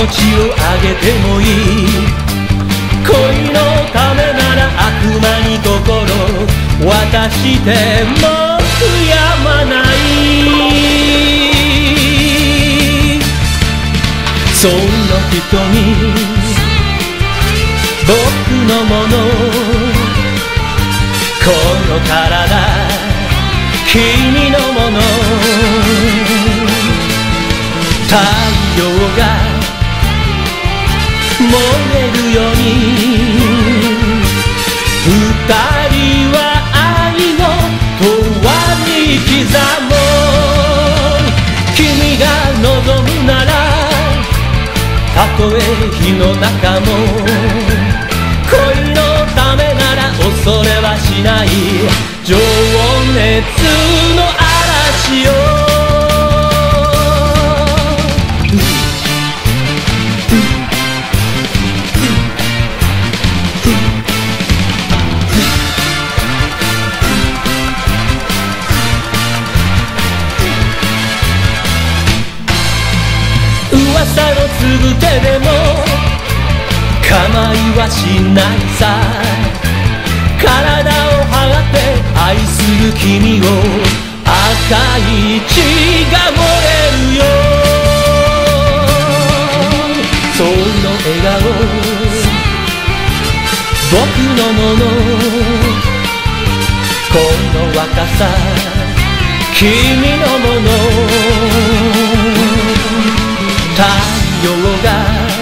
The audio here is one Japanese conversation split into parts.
をあげてもいい。恋のためなら悪魔に心渡しても悔やまない。その瞳僕のもの、この体君のもの。太陽が燃えるように二人は愛を永遠に刻もう。君が望むならたとえ火の中も、恋のためなら恐れはしない。情熱の嵐よ。噂のつぶてでも構いはしないさ。体を張って愛する君を赤い血が燃えるよ。その笑顔僕のもの、この若さ君のもの。太陽が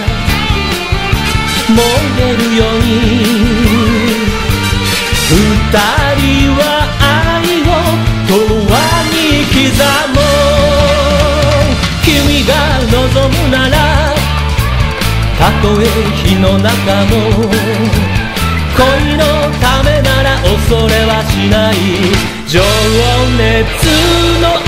燃えるように二人は愛を永遠に刻もう。君が望むならたとえ火の中も、恋のためなら恐れはしない。情熱の